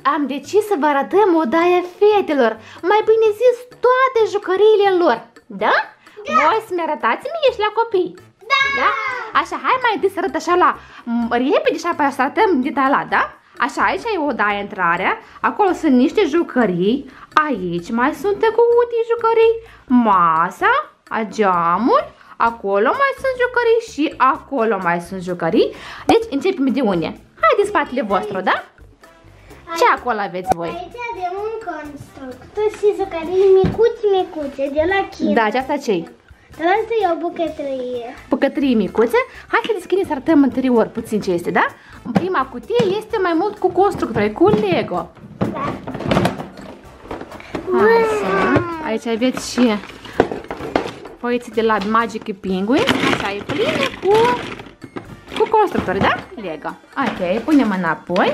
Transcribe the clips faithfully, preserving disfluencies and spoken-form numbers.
am decis să vă arătăm odaia fetelor. Mai bine zis, toate jucăriile lor. Da? Da. Voi să-mi arătați mie și la copii. Da. Da? Așa, hai mai întâi să arăt așa la repede și apoi să arătăm detaliat, da? Așa, aici e odaia, intrarea. Acolo sunt niște jucării. Aici mai sunt tăcutii jucării. Masa, geamul. Acolo mai sunt jucării și acolo mai sunt jucării. Deci începem de unde? Hai din spatele vostru, da? Ce acolo aveți voi? Aici avem un constructor și jucării micuți, micuțe, de la Kinder. Da, aceasta ce-i? Dar asta e o bucătărie. Bucătărie micuțe. Hai să deschidem să arătăm interior puțin ce este, da? În prima cutie este mai mult cu constructori, cu Lego. Da. Așa. Aici aveți și foițe de la Magic Penguin. Așa, e plină cu, cu constructori, da? Lego. Ok, punem înapoi.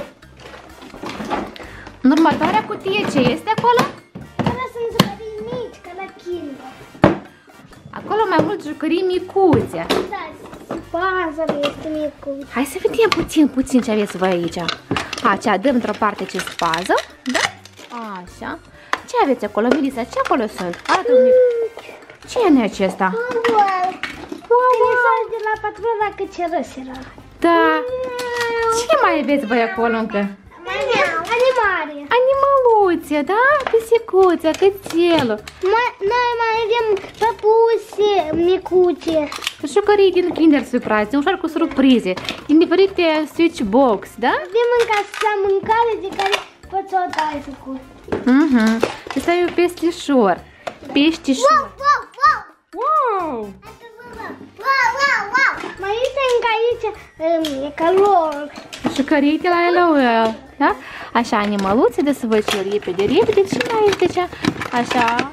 În următoarea cutie ce este acolo? Ăla sunt jucării mici, ca la Kinder. Acolo mai mult jucării micuțe. Da, puzzle este micuț. Hai să vedem puțin, puțin ce aveți voi aici. Așa, dăm într-o parte acest puzzle, da? Așa. Ce aveți acolo, Melissa? Ce acolo sunt? Arată-mi. Ce e acesta? Wow! Telefon de la patrona Căcerășilor. Da. Ce mai aveți voi acolo încă? Animale. Animăluțe, da? Pisicuțe, cățelul. Noi mai avem păpuse micuțe. Jucării din Kinder Surprise, ușor cu surprize, din diferite Switchbox, da? Avem în casa mâncare de care poți să o dai făcut. Mhm. Asta e un peștișor. Peștișor. Wow, wow, wow! Wow! Wow, wow, wow! Mai este încă aici um, e calor. Jucării de la LOL, da? Așa, animăluțe, de să văd și repede, repede, ce mai este ce? Așa.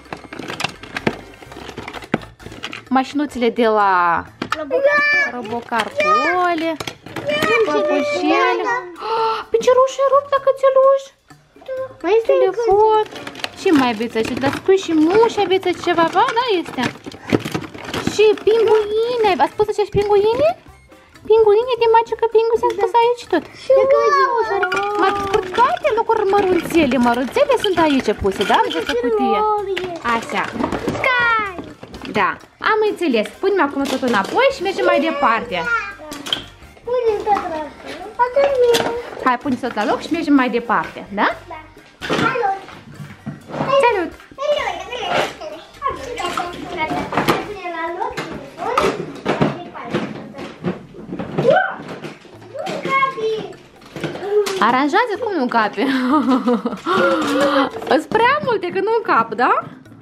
Mașinuțele de la Robocarpole. Păpușele. Picioruș e rupt la cățeluș. Mai este telefon. Ce mai aveți aici? Dar spui și muși aveți aici ceva? Ba, da, este. Și pinguine. Ați pus aici pinguine? Pinguine de Magic Penguin s-a pus aici tot. Mai câte lucruri mărunțele. Mărunțele sunt aici puse, da? În această cutie. Așa. Da, am înțeles. Punem acum tot înapoi și mergem mai departe. Punem tot la loc. Hai, punem tot la loc și mergem mai departe, da? Da. Salut! Salut! Aranjează cum nu cape? Îți prea multe că nu cap, da?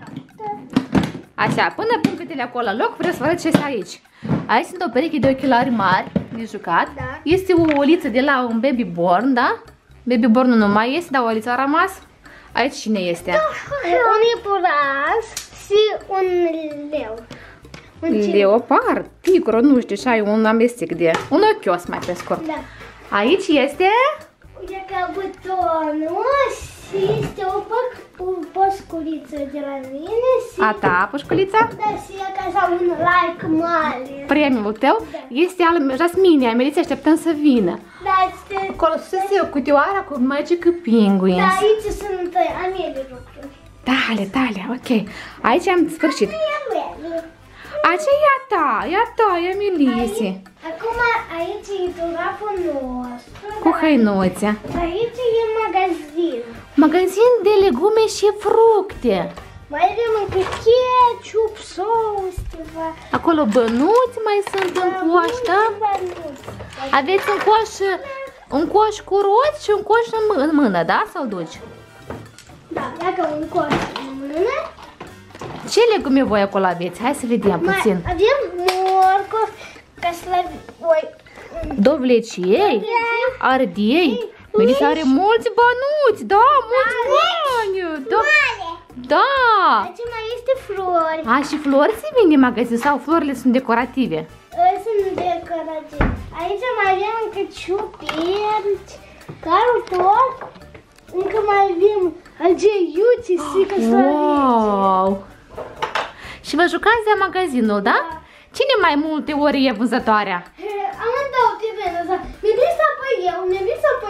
Așa, până pun câtele acolo la loc, vreau să vă arăt ce este aici. Aici sunt o pereche de ochelari mari de jucat. Da. Este o oliță de la un baby born, da? Baby born nu mai este, dar olița a rămas. Aici cine este? Un iepuraș și un leu. Un leopard, tigru, nu știu, și ai un amestec de... Un ochios mai pe scurt. Da. Aici este... Uite că butonul și este o, păc, o păsculiță de la mine și... A ta, pușculița? Da, și e ca așa un like mare. Premiul tău Da. este al Jasmine, a Meliței, așteptăm să vină. Da, este... Acolo sus e o cutioară cu Magic Penguins. Da, aici sunt a mele lucruri. Tale, tale, ok. Aici am sfârșit. Aceea e a ta, e a ta, e a Melisei. Acum aici e dulapul nostru. Cu hăinuțe. Aici e magazin. Magazin de legume și fructe. Mai avem încă ketchup, sos, ceva. Acolo bănuți mai sunt în coș, da? Aveți un coș, un coș cu roți și un coș în mână, în mână, da? Să-l duci? Da, dacă un coș în mână. Ce legume voi acolo aveți? Hai să vedem puțin. Mai avem morcovi, castraveți, Dovlecei, ardei. Melissa are mulți bănuți, da, mulți bani. Da. Da. Aici mai este flori. A, și flori se vinde în magazin sau florile sunt decorative? Sunt decorative. Aici mai avem încă ciuperci, cartofi, încă mai avem algeiuțe și castraveți. Wow. Și vă jucați de magazinul, da? Da. Cine mai multe ori e vânzătoarea? Amândouă pe venă, Melissa pe eu, Melissa pe eu.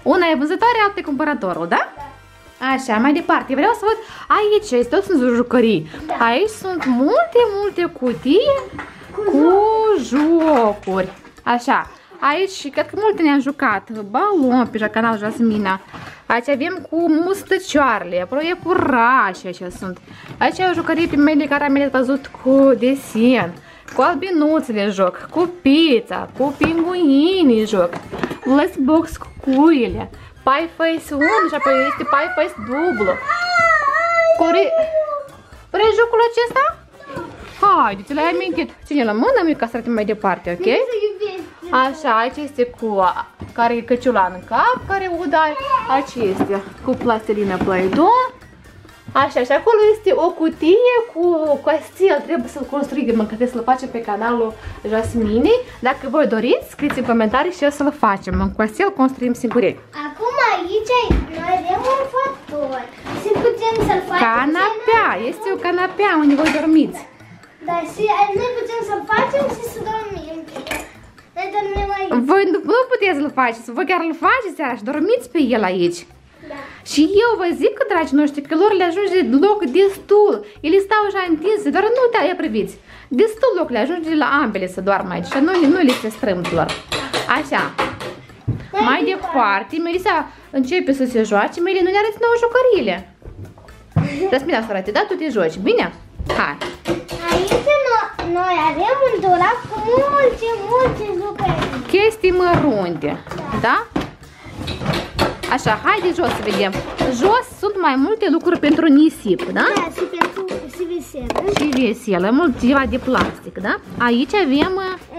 Una e vânzătoare, alta e cumpărătorul, da? Așa, mai departe, vreau să văd, aici, tot sunt jucării. Aici sunt multe, multe cutii cu jocuri. Așa, aici, cred că multe ne-am jucat. Balon pe canal Jasmina. Aici avem cu mustăcioarele, apoi iepurașii așa sunt. Aici au jucării pe mele care am văzut cu desen, cu albinuțele joc, cu pizza, cu pinguinii joc, Lastbox cu cuile, Pie Face unu și apoi este Pie Face dublu. Core... Vrei jocul acesta? Haide, ți l-ai amintit. Ține la mână, mică, ca să arătăm mai departe, ok? Așa, aici este cu care e căciula în cap, care udai. Aici este cu plastilină Play-Doh. Așa, și acolo este o cutie cu castel. Trebuie să-l construim, încă trebuie să-l facem pe canalul Jasminei. Dacă voi doriți, scrieți în comentarii și o să-l facem. În castel construim singurei. Acum aici noi avem un factor. Și putem să-l facem. Canapea, este o canapea unde voi dormiți. Da, și noi putem să-l facem și să dormim. Noi dormim aici. Voi nu, nu puteți să-l faceți, voi chiar îl faceți seara și dormiți pe el aici. Da. Și eu vă zic că, dragii noștri, că lor le ajunge loc destul. Ele stau așa întinse, doar nu te ia priviți. Destul loc le ajunge la ambele să doarmă aici și nu, nu le se strâmb lor. Așa. Mai departe, Melissa începe să se joace, Meli nu ne arăți nouă jucăriile. Jasmina să arate, da? Tu te joci, bine? Hai. Aici no, noi avem un dulap cu multe, multe jucării. Chestii mărunte, da? Așa, haide jos să vedem. Jos sunt mai multe lucruri pentru nisip, da? Da, și pentru și veselă. Și veselă, mult ceva de plastic, da? Aici avem...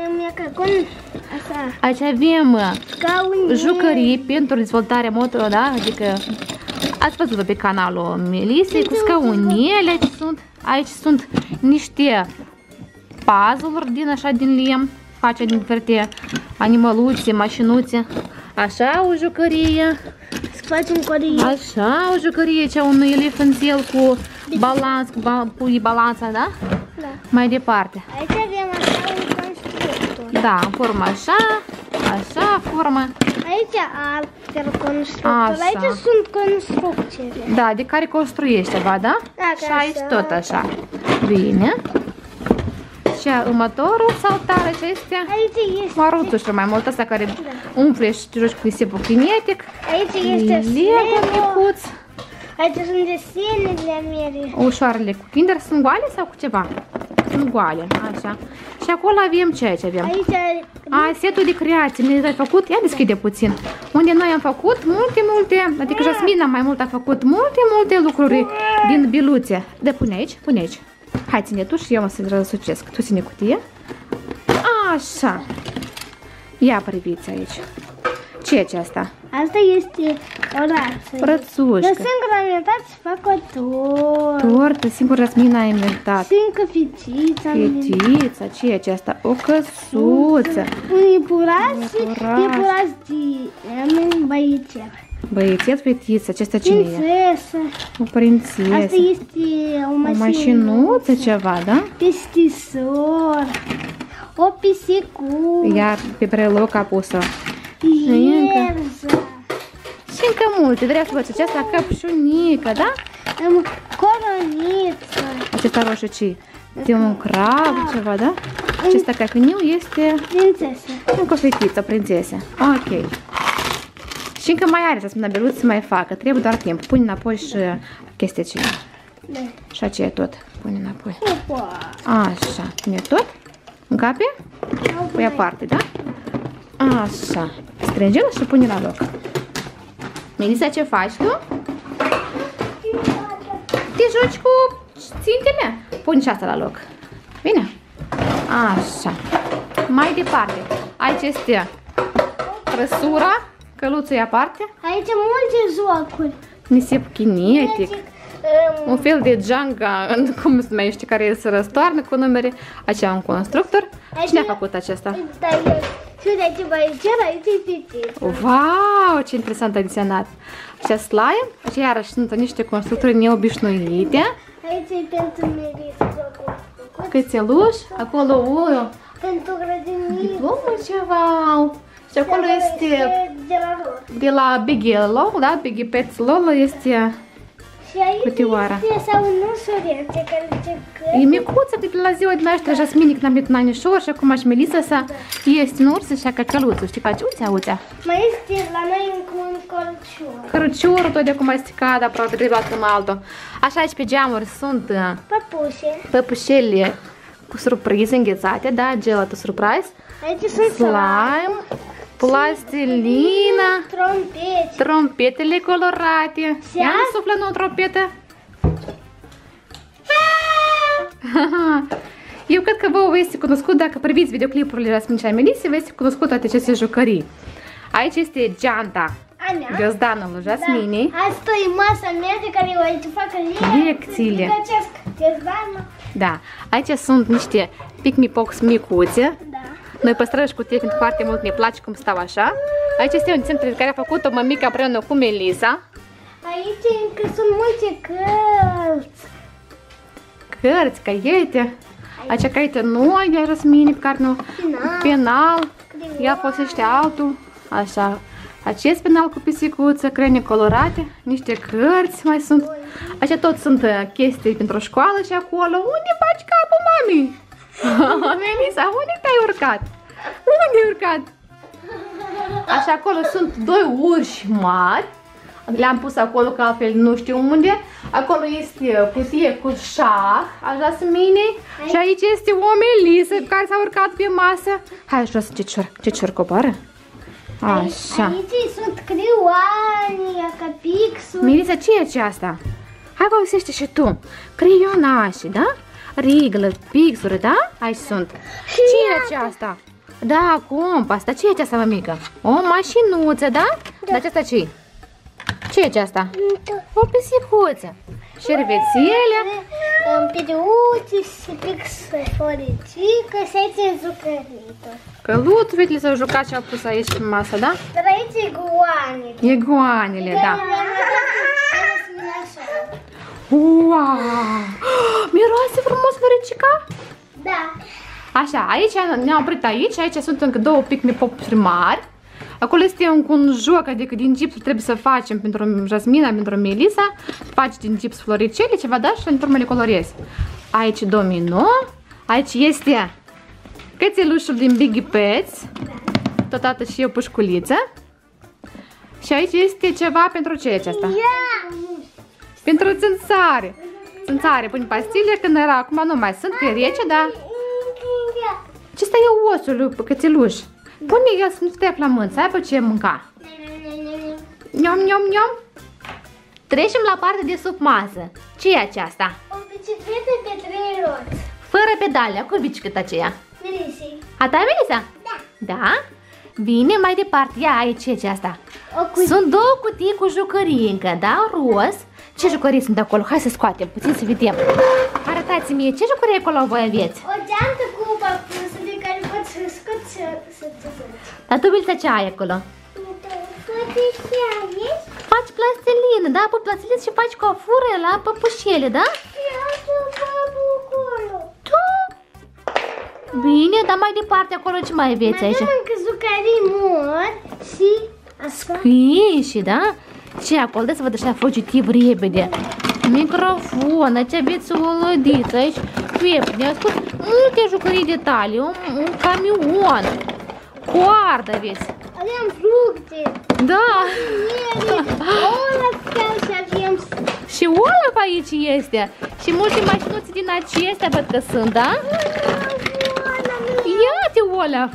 Așa. Aici avem Scaune. jucării pentru dezvoltarea motoră, da? Adică ați văzut pe canalul Melisei cu scaunele. Aici sunt, aici sunt niște puzzle-uri din așa din lemn, face din diferite animăluțe, mașinuțe. Așa o jucărie. Să facem corie. Așa o jucărie, cea un elefanțel cu balans, cu ba, pui balanța, da? Da. Mai departe. Aici avem așa un constructor. Da, în formă așa, așa formă. Aici alt constructor. Așa. Aici sunt construcțiile. Da, de care construiești ceva, da? Da, și ca aici așa. tot așa. Bine. Și următorul saltar acestea. Aici este. Maruțușul mai mult, ăsta care da. umple și te joci cu nisipul kinetic. Aici este Lego micuț. Aici sunt desenele mele. Ușoarele cu Kinder sunt goale sau cu ceva? Sunt goale, așa. Și acolo avem ce aici avem? Aici A, setul de creație, ne-ai făcut? Ia deschide puțin. Unde noi am făcut multe, multe, adică Jasmina mai mult a făcut multe, multe lucruri din biluțe. De pune aici, pune aici. Hai, ține tu și eu mă să-l răsucesc. Tu ține cutie. Așa. Ia priviți aici. Ce e aceasta? Asta este o rață. Rățușcă. Eu singur am inventat să fac o tortă. Tortă, singur Jasmina a inventat. Singur fetița. Fetița, ce e aceasta? O căsuță. Un iepuraș și Iepuraș. iepuraș de băiețel. Băiețel, fetiță, acesta cine e? Prințesă. O prințesă. Asta este o O mașinuță. mașinuță ceva, da? Pestisor. O pisicuță. Iar pe breloc a pus-o. Ierză. Și încă multe. Vreau să văd aceasta căpșunică, da? Am coroniță. Acesta roșu ce? De un crab, ceva, da? Acesta cacăniu este Prințesă. încă o fetiță, prințesă. Ok. Și încă mai are, să spun, beluț să mai facă. Trebuie doar timp. Pune înapoi și chestia aceea. Da. Și aceea tot. Pune înapoi. Opa. Așa. Pune tot? Încape? Pui aparte, da? Așa. Strângem și pune la loc. Melissa, ce faci tu? Te joci cu țintele? Pune și asta la loc. Bine? Așa. Mai departe. Aici este trăsura. Căluțul e aparte. Aici multe jocuri. Nisip kinetic. Um, Un fel de Jenga, cum se numește, care se răstoarnă cu numere. Aici un constructor. Cine a făcut acesta? Da, eu. Și de aici băiețel, aici e fetiță. Wow, ce interesant a desenat. Aici slime, aici iarăși sunt niște constructori neobișnuite. Aici e pentru Melissa. Cățeluș, acolo o Pentru grădiniță. diplomă ceva. Și acolo este de la lor. de la Biggie Lol, da? Biggie Pets Lol este Și aici cutioara. este sau un ursulețe care zice că... E micuță de la ziua de naștere, Jasmine când am venit un anișor și acum și Melissa sa este un urs și a căcăluțul, știi face? Uite, uite. Mai este la noi încă un cărucior. Căruciorul tot de acum este cad aproape de luat în altul. Așa aici pe geamuri sunt uh, Păpușe. păpușele cu surprize înghețate, da? Gelato surprise. Aici sunt Slime, plastilina, trompete. trompetele colorate. Și Ia asta- suflă nouă trompetă. Eu cred că vouă vă este cunoscut, dacă priviți videoclipurile Jasmine și a Melissei, vă este cunoscut toate aceste jucării. Aici este geanta A mea. găzdanul lui Jasmine. Da. Asta e masa mea de care eu aici fac Lecțiile. Găzdană. Da, aici sunt niște pic-mi-pox micuțe. Da. Noi păstrăm și cu tehnic foarte mult, ne place cum stau așa. Aici este un centru care a făcut-o mămica împreună cu Melissa. Aici încă sunt multe cărți. Cărți, caiete. Aici caiete noi de Jasmine, pe care nu... Penal. Penal. Ea folosește altul. Așa. Acest penal cu pisicuță, crene colorate, niște cărți mai sunt. Aici tot sunt uh, chestii pentru școală și acolo. Unde faci capul, mami? Melissa, unde te-ai urcat? Unde ai urcat? Așa, acolo sunt doi urși mari. Le-am pus acolo, că altfel nu știu unde. Acolo este cutie cu șah, așa Jasmine. Și aici este o Melissa care s-a urcat pe masă. Hai jos, ce cior, ce cior coboară. Așa. Aici sunt crioane, acapixuri. Melissa, ce e aceasta? Hai povestește și tu. Creionașe, da? Riglă, pixuri, da? Aici sunt. Ce e aceasta? Da, compas, dar ce e aceasta, mămică? O mașinuță, da? Dar aceasta ce e? Ce e aceasta? O pisicuță. Șervețele. Periuțe și pixurică și aici e zucărită. Căluțurile s-au jucat și au pus aici pe masă, da? Dar aici e goane. Egoanele, da. Wow! Miroase frumos floricica? Da. Așa, aici ne-am oprit aici, aici sunt încă două pic-mi-popuri mari. Acolo este un, un joc, adică din gipsuri trebuie să facem pentru Jasmina, pentru Melissa. Faci din gips floricele, ceva, da? Și în urmă le colorezi. Aici domino. Aici este cățelușul din Biggie Pets. Totodată și o pușculiță. Și aici este ceva pentru ce e aceasta? Pentru țânțare. Țânțare, pune pastile, când era, acum nu mai sunt, că e rece, da? Acesta e osul lui cățeluș. Pune el să nu stea flământ, să aibă ce mânca. Niom, niom, niom. Trecem la partea de sub masă. Ce e aceasta? O bicicletă pe trei roți. Fără pedale, cu bicicleta aceea. Melisei. A ta, Melissa? Da. Da? Bine, mai departe, ia aici ce e aceasta. O cutie. Sunt două cutii cu jucării încă, da? Roz. Ce jucării sunt acolo? Hai să scoatem, puțin să vedem. Arătați-mi, ce jucării acolo voi aveți? O geantă cu papusă de care poți să scoți să să te faci. Dar tu, Melissa, ce ai acolo? Faci plastilină, da? Pui plastilină și faci cu o fură la păpușele, da? Tu? Bine, dar mai departe acolo ce mai aveți Mai aici? avem încă zucării mori și asta. Scriși, da? Ce acolo? Dă să văd așa fugitiv repede. Microfon, aici aveți o lădiță, aici pepne, ascult multe jucării detalii, un, un camion, coardă aveți. Avem fructe, Da! Olaf chiar și avem... Și Olaf aici este. Și multe mașinuțe din acestea văd că sunt, da? Ia-te, Olaf!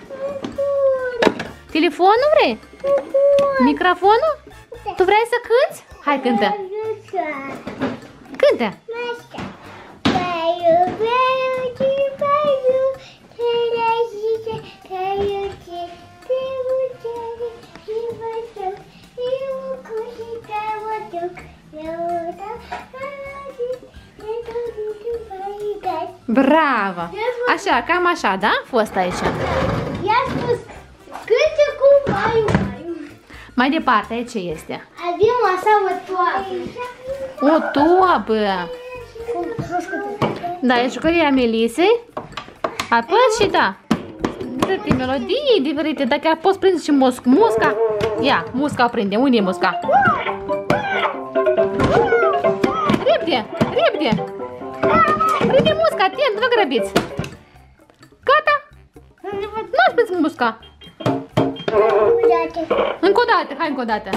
Telefonul vrei? Microfonul? Tu vrei să cânti? Hai, cântă! Cântă! Bravo! Așa, cam așa, da? A fost aici. I-a spus cânte cu baiu, baiu. Mai departe, aici ce este? Avem așa o toapă. O toapă! Da, e jucăria Melissei. Apăs și da. Tic, diferite, melodii diferite, dar chiar poți prinde și musc. Musca. Ia, musca o prinde. Unde e musca? Repede, repede. Prinde musca, atent, nu grăbiți. Gata? Nu-ați prins musca. Încă o dată, hai încă o dată.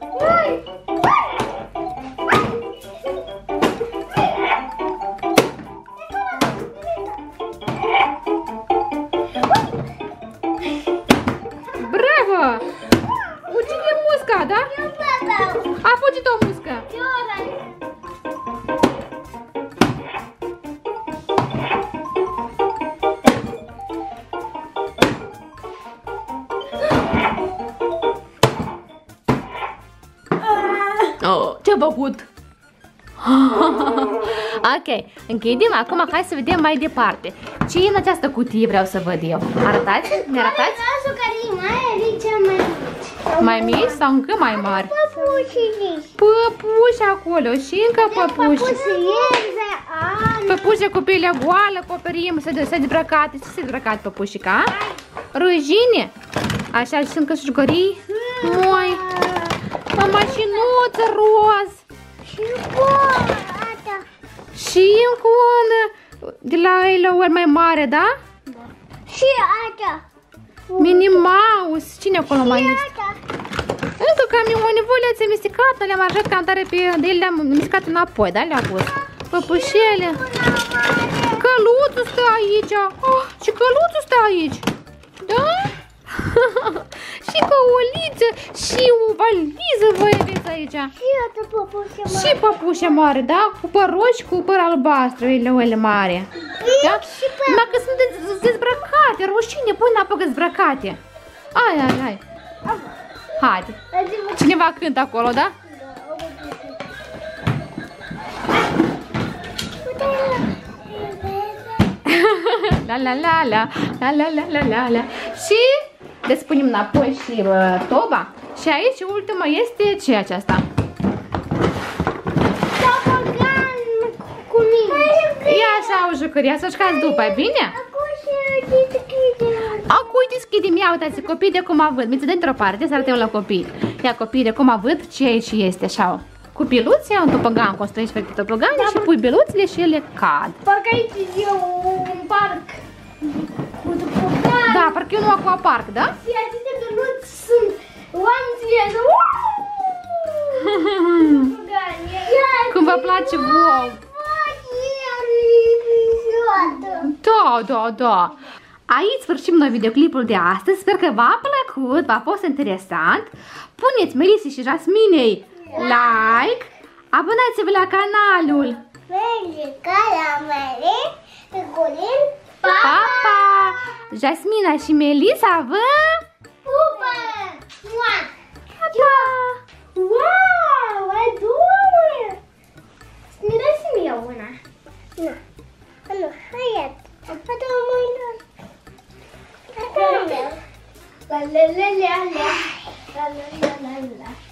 Bravo! Ucide musca, da? A fugit o muscă. Oh, ce-a făcut? Ok, închidem. Acum hai să vedem mai departe. Ce e în această cutie, vreau să văd eu. Arătați? Ne arătați? Mai mici sau încă mai mari? Păpuși acolo și încă păpuși. Păpuși cu pielea goală, acoperim, să dezbrăcate. Ce se dezbrăcate păpușica? Rujine. Așa și sunt cășugării. Moi. O mașinuță roz. Și asta. Și încă una de la Eloel mai mare, da? Da. Și asta. Minnie Mouse. Cine acolo mai este? Încă camionevulețe misticate, le-am aranjat cam tare pe de ele, le-am mișcat înapoi, da? Le-am pus. Păpușele. Căluțul stă aici. Oh, ce căluțul stă aici. Da? Și căuliță și o valiză voi aveți aici. Și iată păpușe mare. Și păpușe mare, da? Cu păr roșu, cu păr albastru, ele mare. Da? Dacă sunt dezbrăcate, rușine, pui în apă dezbrăcate. Ai, ai, ai. Haide. Cineva cântă acolo, da? La la la la la la la la la la. Și despunem înapoi și uh, toba. Și aici ultima este ce aceasta? Tobogan cu mine. Ia așa o jucărie, să jucați după, e bine? Acum deschidem, ia uitați, copii de cum văd. Mi-ți dă într-o parte să arătăm la copii. Ia copii de cum văd ce aici este, așa. Cu biluți, ia un topogan, construiești pe topogane și pui biluțile și ele cad. Parcă aici e un parc cu topogan. Da, parcă e un aquapark, da? Și aceste biluți sunt oameni. Cum vă place vouă. Da, da, da. Aici sfârșim noi videoclipul de astăzi. Sper că v-a plăcut, v-a fost interesant. Puneți Melisei și Jasminei like, abonați-vă la canalul. Pa, pa! Jasmina și Melisa vă pupă! Pa, pa! Wow, adoră! Mi dai și mie una. Nu. Nu, hai. Poate o mâină. La la la la la. La la la la la.